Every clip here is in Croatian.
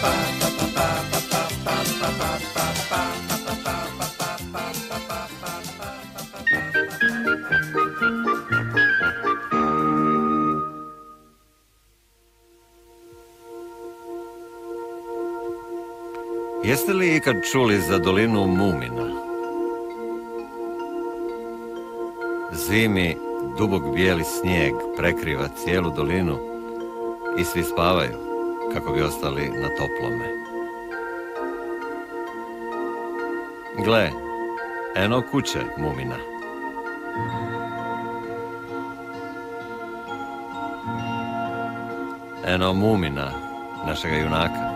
Jeste li ikad čuli za dolinu Mumina? Zimi dubok bijeli snijeg prekriva cijelu dolinu i svi spavaju kako bi ostali na toplome. Gle, eno kuće Mumina. Eno Mumina, našega junaka.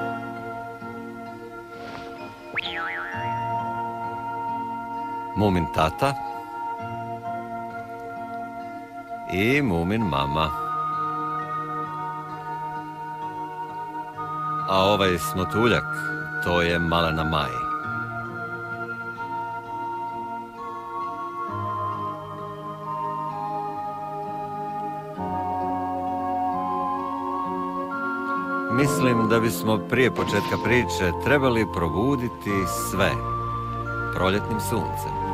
Mumin tata i Mumin mama. A ovaj smotuljak, to je malena Maj. Mislim da bismo prije početka priče trebali probuditi sve proljetnim suncem.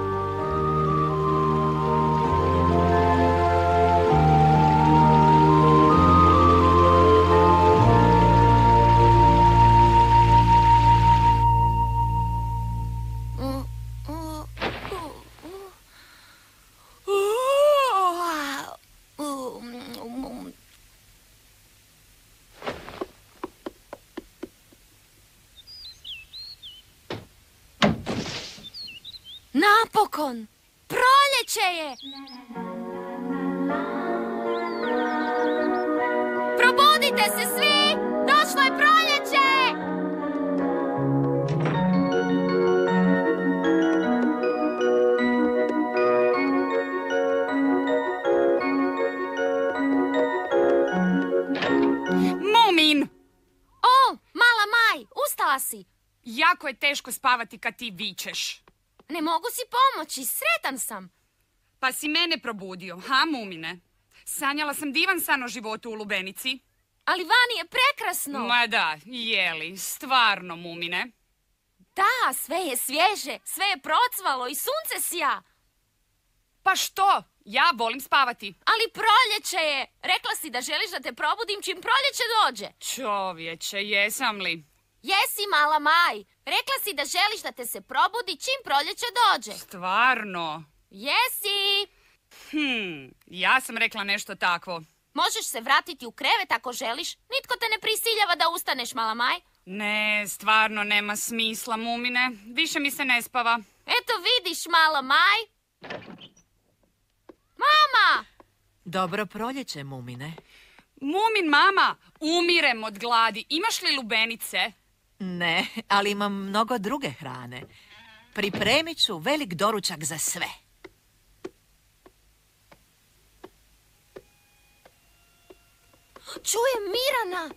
Napokon! Proljeće je! Probudite se svi! Došlo je proljeće! Mumin! O, mala Maj, ustala si! Jako je teško spavati kad ti vičeš. Ne mogu si pomoći, sretan sam. Pa si mene probudio, ha, Mumine? Sanjala sam divan san o životu u lubenici. Ali vani je prekrasno. Ma da, jeli, stvarno, Mumine. Da, sve je svježe, sve je procvalo i sunce sija. Pa što? Ja volim spavati. Ali proljeće je. Rekla si da želiš da te probudim čim proljeće dođe. Čovječe, jesam li? Jesi, mala Maj. Rekla si da želiš da te se probudi čim proljeće dođe. Stvarno? Jesi. Ja sam rekla nešto takvo. Možeš se vratiti u krevet ako želiš. Nitko te ne prisiljava da ustaneš, mala Maj. Ne, stvarno nema smisla, Mumine. Više mi se ne spava. Eto vidiš, mala Maj. Mama! Dobro proljeće, Mumine. Mumin, mama, umirem od gladi. Imaš li lubenice? Ne, ali imam mnogo druge hrane. Pripremit ću velik doručak za sve. Čujem Mirana.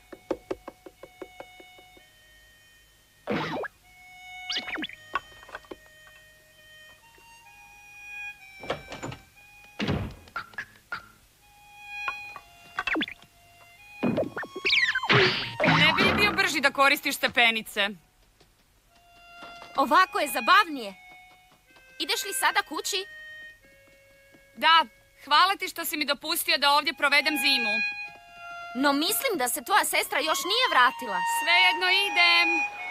Ne bi li bio brži da koristiš stepenice? Ovako je zabavnije. Ideš li sada kući? Da, hvala ti što si mi dopustio da ovdje provedem zimu. No mislim da se tvoja sestra još nije vratila. Svejedno idem.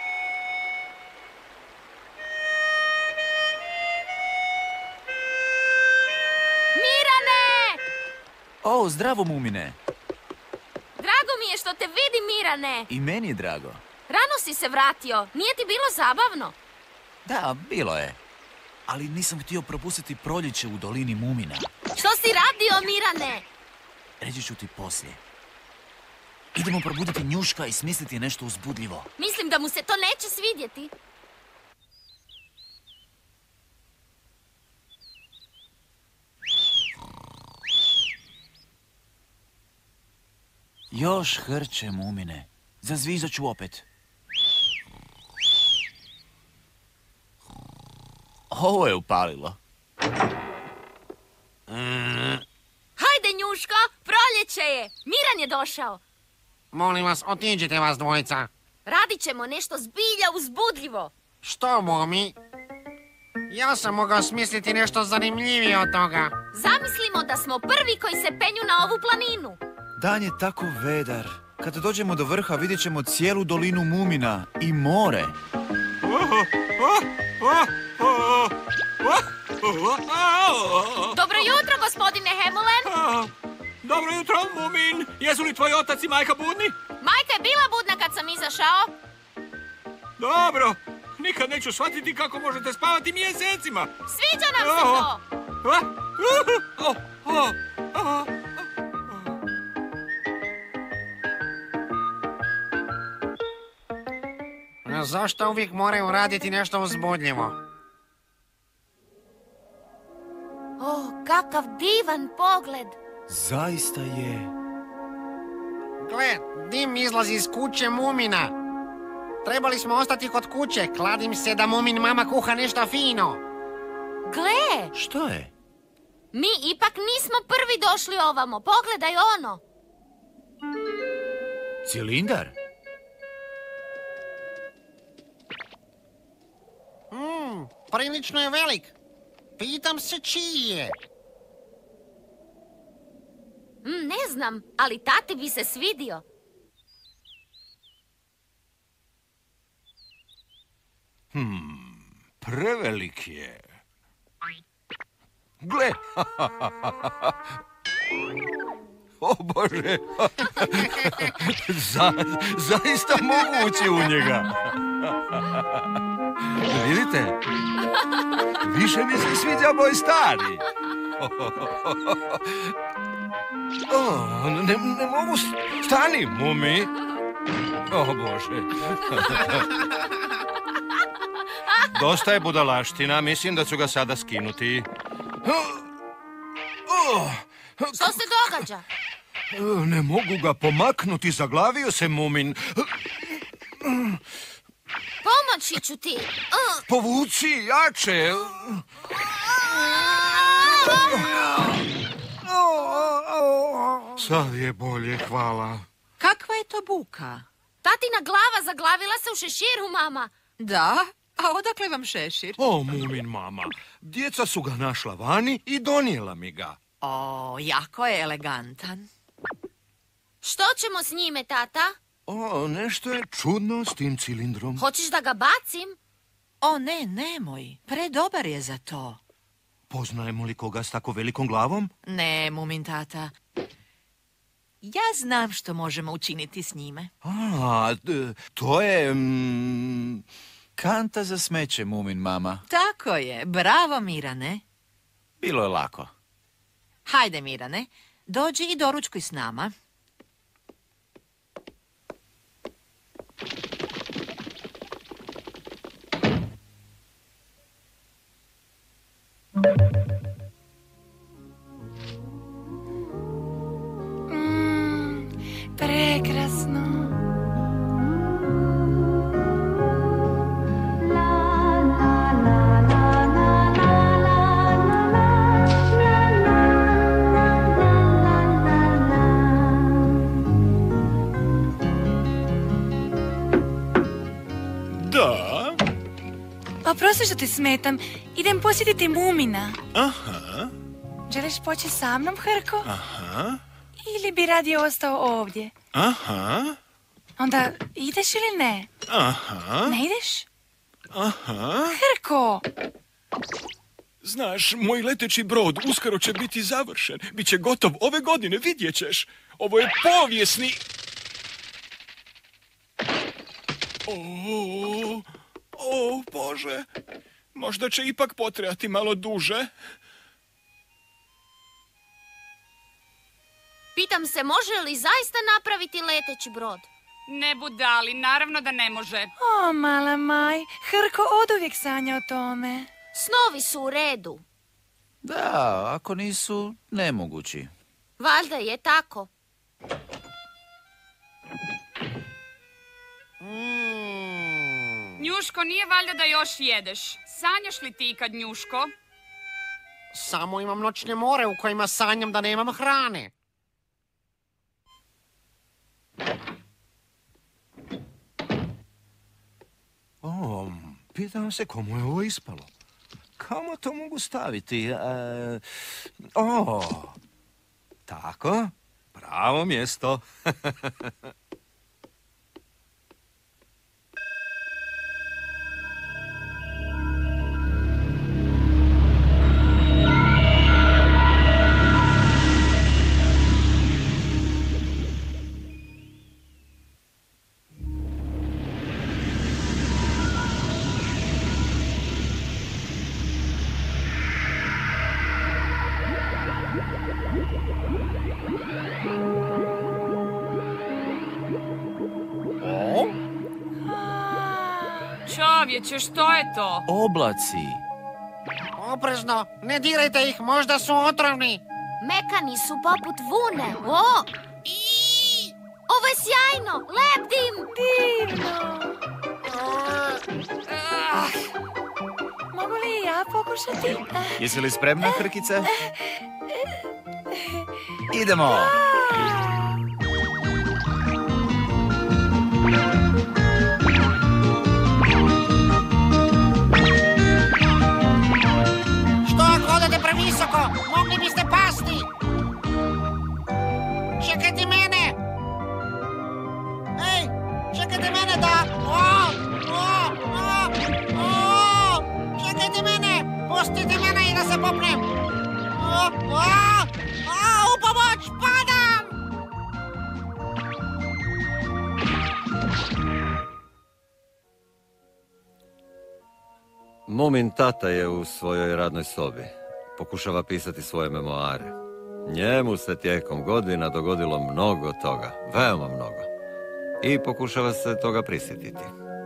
Mirane! O, zdravo, Mumine. Drago mi je što te vidim, Mirane. I meni je drago. Rano si se vratio. Nije ti bilo zabavno? Da, bilo je. Ali nisam htio propustiti proljeće u dolini Mumina. Što si radio, Mirane? Reći ću ti poslije. Idemo probuditi Njuška i smisliti nešto uzbudljivo. Mislim da mu se to neće svidjeti. Još hrče, Mumine. Zazvizat ću opet. Ovo je upalilo. Hajde, Njuško, proljeće je. Miran je došao. Molim vas, otiđite vas dvojica. Radit ćemo nešto zbilja uzbudljivo. Što, Mumi? Ja sam mogao smisliti nešto zanimljivije od toga. Zamislimo da smo prvi koji se penju na ovu planinu. Dan je tako vedar. Kada dođemo do vrha vidjet ćemo cijelu dolinu Mumina i more. Dobro jutro, gospodine Hemulen. Dobro jutro, Mumin. Jesu li tvoj otac i majka budni? Majka je bila budna kad sam izašao. Dobro. Nikad neću shvatiti kako možete spavati mjesecima. Sviđa nam se to. Zašto uvijek moraju raditi nešto uzbudljivo? O, kakav divan pogled. Zaista je. Gle, dim izlazi iz kuće Mumina. Trebali smo ostati kod kuće. Kladim se da Mumin mama kuha nešto fino. Gle, Što je? mi ipak nismo prvi došli ovamo. Pogledaj ono. Cilindar? Prilično je velik. Pitam se čiji je. Ne znam, ali tati bi se svidio. Prevelik je. Gle! O Bože! Zaista mogu ući u njega. Vidite? Više mi se sviđa moj stari. Ne mogu... Stani, Mumi! O Bože! Dosta je budalaština, mislim da ću ga sada skinuti. Što se događa? Ne mogu ga pomaknuti, zaglavio se Mumin. Pomoći ću ti. Povuci, jače. Sad je bolje, hvala. Kakva je to buka? Tatina glava zaglavila se u šeširu, mama. Da? A odakle vam šešir? O, Mumin mama, djeca su ga našla vani i donijela mi ga. O, jako je elegantan. Što ćemo s njime, tata? O, nešto je čudno s tim cilindrom. Hoćeš da ga bacim? O ne, nemoj. Predobar je za to. Poznajemo li koga s tako velikom glavom? Ne, Mumin tata. Ja znam što možemo učiniti s njime. To je... Kanta za smeće, Mumin mama. Tako je. Bravo, Mirane. Bilo je lako. Hajde, Mirane. Dođi i doručkuj s nama. Prekrasno. Da? Oprosti što te smetam. Idem posjetiti Mumina. Aha. Želiš poći sa mnom, Hrko? Aha. Ili bi radije ostao ovdje? Aha. Onda ideš ili ne? Aha. Ne ideš? Aha. Hrko! Znaš, moj leteći brod uskoro će biti završen. Biće gotov ove godine, vidjet ćeš. Ovo je povijesni... O, Bože. Možda će ipak potrajati malo duže. Pitam se, može li zaista napraviti leteći brod? Ne budali, naravno da ne može. O, mala Maj, Hrko oduvijek sanja o tome. Snovi su u redu. Da, ako nisu, nemogući. Valjda je tako. Njuško, nije valjda da još jedeš. Sanjaš li ti kad, Njuško? Samo imam noćne more u kojima sanjam da nemam hrane. Pitam se komu je ovo ispalo. Kamo to mogu staviti? Tako, pravo mjesto. Čovječe, što je to? Oblaci. Oprezno, ne dirajte ih, možda su otrovni. Mekani su poput vune. O! Ovo je sjajno! Lebdim! Divno. Mogu li ja pokušati? Jesi li spremna, Hrkice? Idemo! Što ako odete previsoko? Mogli biste pasti. Čekajte mene. Ej, čekajte mene da... Čekajte mene. Pustite mene i da se popnem. U pomoć, padam. Mumin tata je u svojoj radnoj sobi. Pokušava pisati svoje memoare. Njemu se tijekom godina dogodilo mnogo toga, veoma mnogo. I pokušava se toga prisjetiti.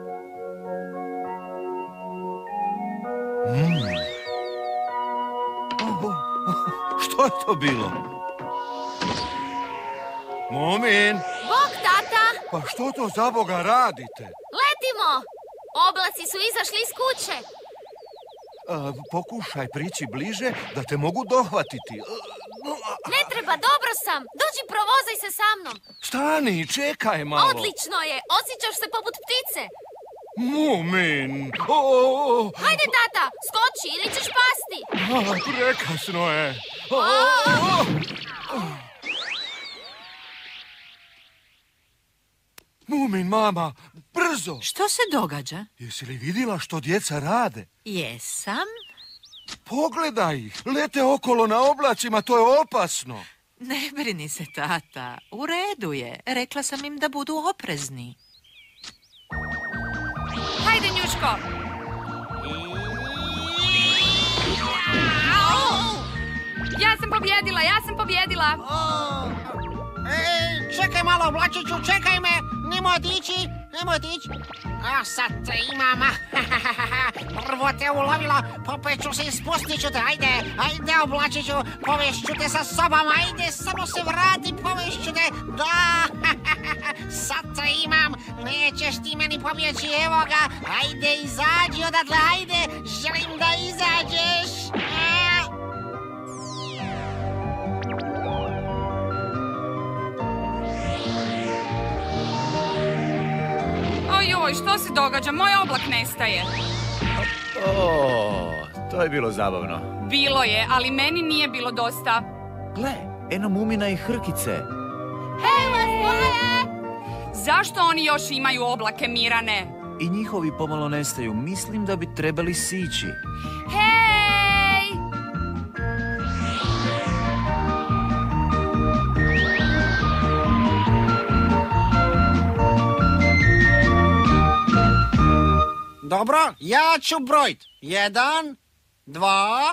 Što je to bilo? Mumin! Bog, tata! Pa što to za Boga radite? Letimo! Oblaci su izašli iz kuće. Pokušaj prići bliže da te mogu dohvatiti. Ne treba, dobro sam. Dođi, provozaj se sa mnom. Stani, čekaj malo. Odlično je. Osjećaš se poput ptice. Mumin! Hajde, tata, skoči ili ćeš pasti. Prekasno je. Mumin, mama, brzo! Što se događa? Jesi li vidjela što djeca rade? Jesam. Pogledaj ih, lete okolo na oblacima, to je opasno. Ne brini se, tata. U redu je. Rekla sam im da budu oprezni. Hajde, Njuško! Ja sam pobjedila! Ej, čekaj malo, oblačiću, čekaj me! Nemoj otići! Sad te imam! Prvo te ulovila, popeću se i spustit ću te, ajde, oblačiću, povešću te sa sobom, ajde, samo se vrati, povešću te, da! Sad te imam, nećeš ti meni pobjeći, evo ga, ajde, izađi odatle, ajde, želim da izađeš! Ojoj, što se događa? Moj oblak nestaje. To je bilo zabavno. Bilo je, ali meni nije bilo dosta. Gle, eno Mumina i Hrkice. Hej, vas dvoje! Zašto oni još imaju oblake, Mirane? I njihovi pomalo nestaju. Mislim da bi trebali sići. Hej! Dobro, ja ću brojit. 1, 2,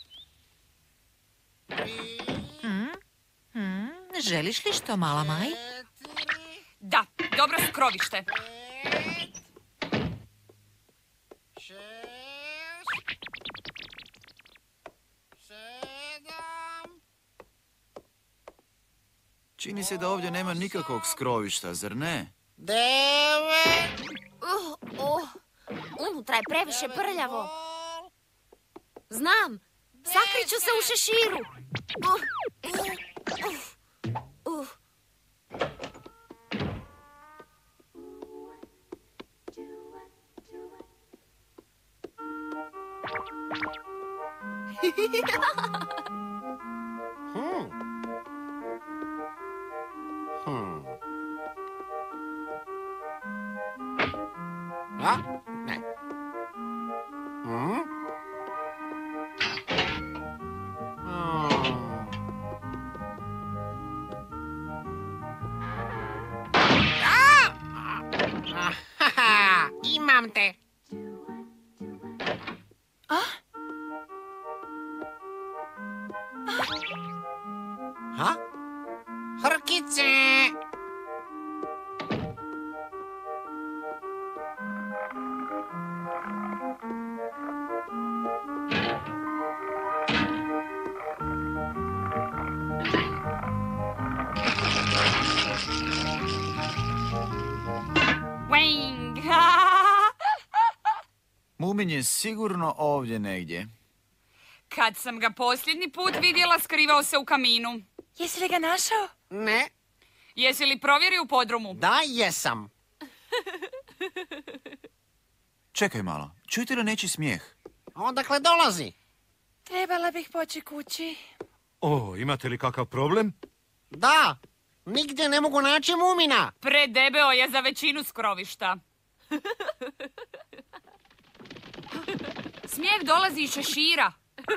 3... Želiš li što, mala Maj? Da, dobro skrovište. 5, 6, 7... Čini se da ovdje nema nikakvog skrovišta, zar ne? 9... Unutra je previše prljavo. Znam, sakriću se u šeširu. A? Ne. Imam te. Ha? Hrkice! Wing! Mumin je sigurno ovdje negdje. Kad sam ga posljednji put vidjela, skrivao se u kaminu. Jesi li ga našao? Ne. Jesi li provjerio u podrumu? Da, jesam. Čekaj malo, čujete li nečiji smijeh? Odakle dolazi? Trebala bih poći kući. O, imate li kakav problem? Da, nigdje ne mogu naći Mumina. Predebeo je za većinu skrovišta. Smijeh dolazi iz šešira.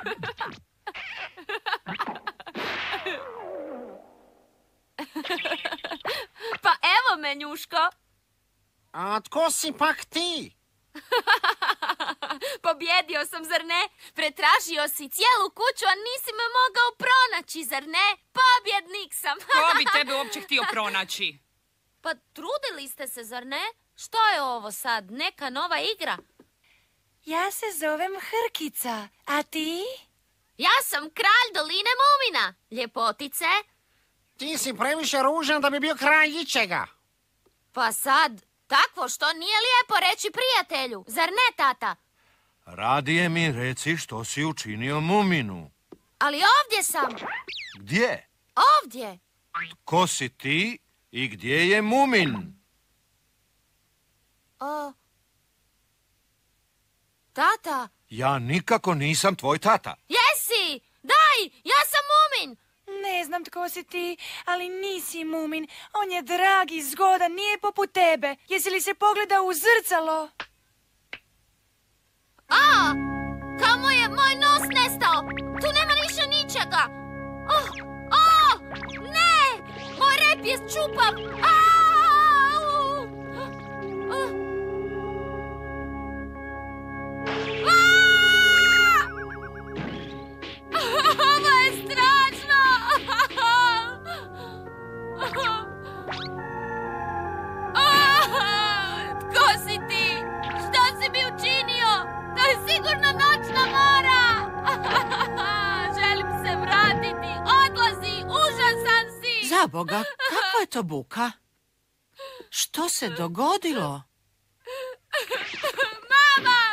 Pa evo me, Njuško. A tko si pak ti? Pobjedio sam, zar ne? Pretražio si cijelu kuću, a nisi me mogao pronaći, zar ne? Pobjednik sam. Ko bi tebe uopće htio pronaći? Pa trudili ste se, zar ne? Što je ovo sad? Neka nova igra? Ja se zovem Hrkica, a ti? Ja sam kralj doline Mumina. Ljepotice? Ti si previše ružan da bi bio kralj ičega. Pa sad, takvo što nije lijepo reći prijatelju. Zar ne, tata? Radije mi reci što si učinio Muminu. Ali ovdje sam. Gdje? Ovdje. Ko si ti i gdje je Mumin? Tata. Ja nikako nisam tvoj tata. Jesi! Daj! Ja sam Mumin! Ne znam tko si ti, ali nisi Mumin. On je drag i zgodan, nije poput tebe. Jesi li se pogledao u zrcalo? Kamo je moj nos nestao? Tu nema više ničega. Ne! Moj rep je čupav. Ovo je strašno! Tko si ti? Što si mi učinio? To je sigurno noćna mora! Želim se vratiti. Odlazi, užasan si! Zaboga, kakva je to buka? Što se dogodilo? Mama!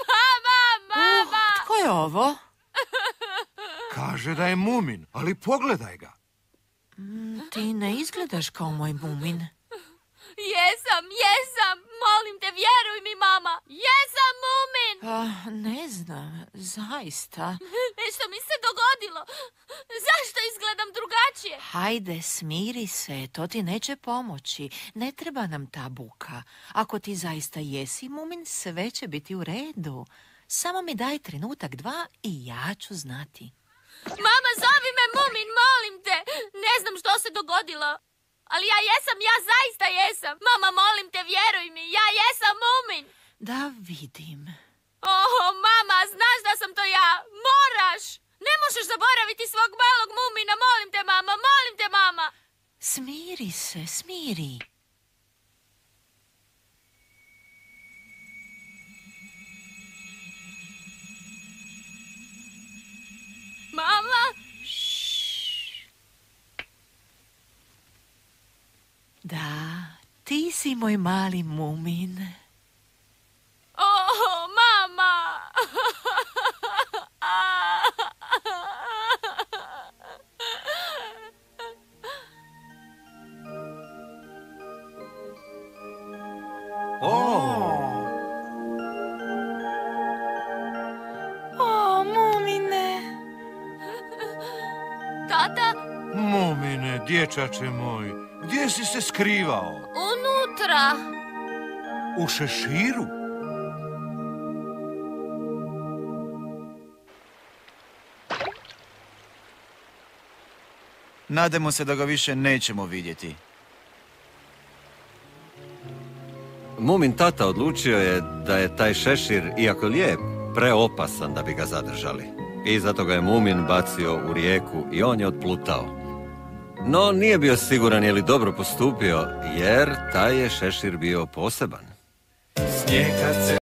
Tko je ovo? Kaže da je Mumin, ali pogledaj ga. Ti ne izgledaš kao moj Mumin. Jesam! Molim te, vjeruj mi, mama! Jesam Mumin! Ne znam, zaista. Nešto mi se dogodilo. Zašto izgledam drugačije? Hajde, smiri se, to ti neće pomoći. Ne treba nam ta buka. Ako ti zaista jesi Mumin, sve će biti u redu. Samo mi daj trenutak, 2 i ja ću znati. Mama, zovi me Mumin, molim te! Ne znam što se dogodilo. Ali ja zaista jesam. Mama, molim te, vjeruj mi, ja jesam Mumin. Da vidim. Mama, znaš da sam to ja. Moraš! Ne možeš zaboraviti svog malog Mumina, molim te, mama. Smiri se, smiri. Mama? Da, ti si moj mali Mumin. Mama! O, Mumine! Dječače moj, gdje si se skrivao? Unutra. U šeširu? Nadajmo se da ga više nećemo vidjeti. Mumin tata odlučio je da je taj šešir, iako lijep, preopasan da bi ga zadržali. I zato ga je Mumin bacio u rijeku i on je otplutao. No nije bio siguran je li dobro postupio, jer taj je šešir bio poseban. Snijeg kad se